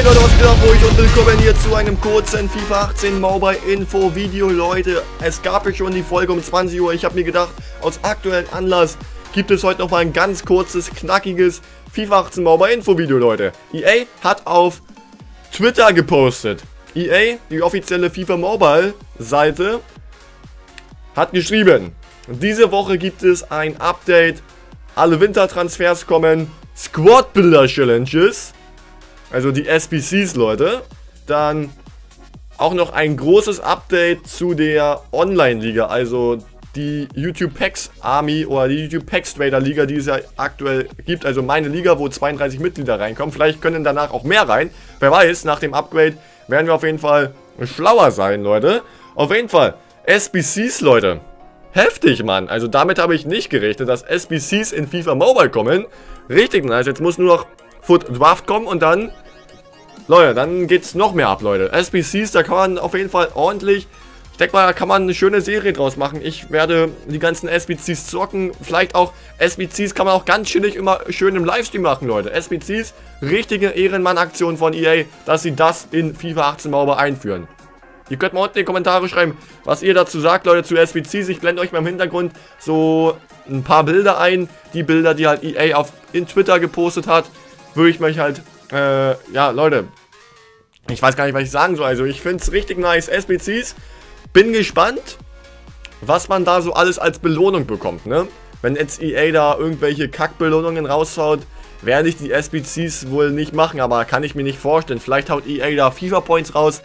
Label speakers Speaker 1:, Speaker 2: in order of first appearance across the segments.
Speaker 1: Leute, was geht ab euch und willkommen hier zu einem kurzen FIFA 18 Mobile Info Video, Leute. Es gab ja schon die Folge um 20 Uhr. Ich habe mir gedacht, aus aktuellem Anlass gibt es heute noch mal ein ganz kurzes, knackiges FIFA 18 Mobile Info Video, Leute. EA hat auf Twitter gepostet. EA, die offizielle FIFA Mobile Seite, hat geschrieben: Diese Woche gibt es ein Update. Alle Wintertransfers kommen. Squad Builder Challenges. Also die SBCs, Leute. Dann auch noch ein großes Update zu der Online-Liga. Also die YouTube Packs Army oder die YouTube Packs Trader Liga, die es ja aktuell gibt. Also meine Liga, wo 32 Mitglieder reinkommen. Vielleicht können danach auch mehr rein. Wer weiß, nach dem Upgrade werden wir auf jeden Fall schlauer sein, Leute. Auf jeden Fall SBCs, Leute. Heftig, Mann. Also damit habe ich nicht gerechnet, dass SBCs in FIFA Mobile kommen. Richtig nice. Jetzt muss nur noch Foot Draft kommen und dann, Leute, dann geht's noch mehr ab, Leute. SBCs, da kann man auf jeden Fall ordentlich, ich denke mal, da kann man eine schöne Serie draus machen. Ich werde die ganzen SBCs zocken. Vielleicht auch SBCs kann man auch ganz chillig immer schön im Livestream machen, Leute. SBCs, richtige Ehrenmann-Aktion von EA, dass sie das in FIFA 18 Mobile einführen. Ihr könnt mal unten in die Kommentare schreiben, was ihr dazu sagt, Leute, zu SBCs. Ich blende euch mal im Hintergrund so ein paar Bilder ein. Die Bilder, die halt EA in Twitter gepostet hat, würde ich mich halt, ja, Leute, ich weiß gar nicht, was ich sagen soll. Also ich finde es richtig nice, SBCs. Bin gespannt, was man da so alles als Belohnung bekommt, ne? Wenn jetzt EA da irgendwelche Kackbelohnungen raushaut, werde ich die SBCs wohl nicht machen, aber kann ich mir nicht vorstellen. Vielleicht haut EA da FIFA Points raus,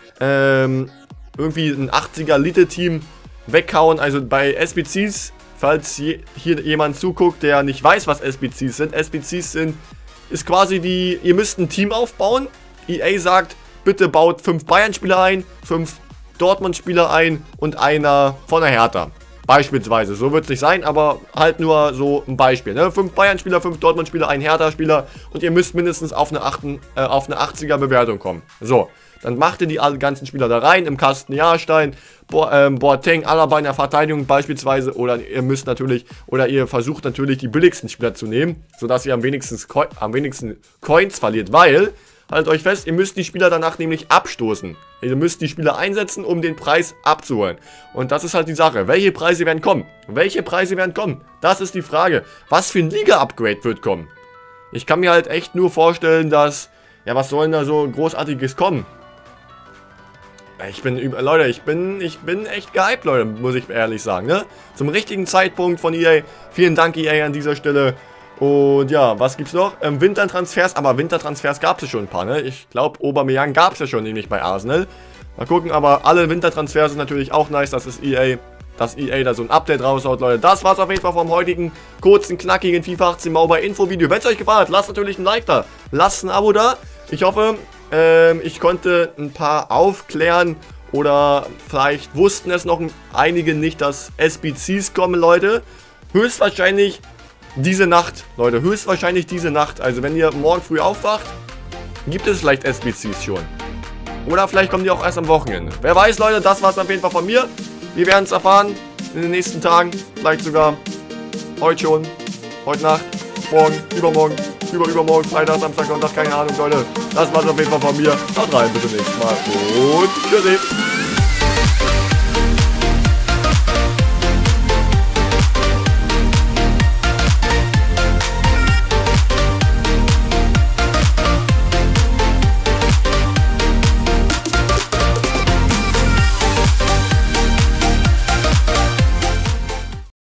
Speaker 1: irgendwie ein 80er Elite-Team weghauen. Also bei SBCs, falls hier jemand zuguckt, der nicht weiß, was SBCs sind. SBCs ist quasi die, ihr müsst ein Team aufbauen. EA sagt, bitte baut 5 Bayern-Spieler ein, 5 Dortmund-Spieler ein und einer von der Hertha. Beispielsweise, so wird es nicht sein, aber halt nur so ein Beispiel. Ne? 5 Bayern-Spieler, 5 Dortmund-Spieler, ein Hertha-Spieler und ihr müsst mindestens auf eine 80er Bewertung kommen. So, dann macht ihr die ganzen Spieler da rein, im Kasten Jahrstein, Boateng, Alaba in der Verteidigung beispielsweise, oder ihr müsst natürlich, oder ihr versucht natürlich die billigsten Spieler zu nehmen, sodass ihr am wenigsten Coins verliert, weil, haltet euch fest, ihr müsst die Spieler danach nämlich abstoßen. Ihr müsst die Spieler einsetzen, um den Preis abzuholen. Und das ist halt die Sache. Welche Preise werden kommen? Welche Preise werden kommen? Das ist die Frage. Was für ein Liga-Upgrade wird kommen? Ich kann mir halt echt nur vorstellen, dass, ja, was soll denn da so Großartiges kommen? Leute, ich bin echt gehypt, Leute, muss ich ehrlich sagen, ne? Zum richtigen Zeitpunkt von EA. Vielen Dank, EA, an dieser Stelle. Und ja, was gibt's noch? Wintertransfers, aber Wintertransfers gab es ja schon ein paar, ne? Ich glaube, Aubameyang gab es ja schon, nämlich bei Arsenal. Mal gucken, aber alle Wintertransfers sind natürlich auch nice, dass EA da so ein Update raushaut, Leute. Das war's auf jeden Fall vom heutigen kurzen, knackigen FIFA 18 Mobile Info Video. Wenn es euch gefallen hat, lasst natürlich ein Like da. Lasst ein Abo da. Ich hoffe, ich konnte ein paar aufklären oder vielleicht wussten es noch einige nicht, dass SBCs kommen, Leute. Höchstwahrscheinlich diese Nacht, Leute, höchstwahrscheinlich diese Nacht. Also wenn ihr morgen früh aufwacht, gibt es vielleicht SBCs schon. Oder vielleicht kommen die auch erst am Wochenende. Wer weiß, Leute, das war's auf jeden Fall von mir. Wir werden es erfahren in den nächsten Tagen. Vielleicht sogar heute schon, heute Nacht, morgen, übermorgen, übermorgen, Freitag, Samstag, Sonntag, keine Ahnung, Leute. Das war's auf jeden Fall von mir. Haut rein, bis zum nächsten Mal und tschüssi.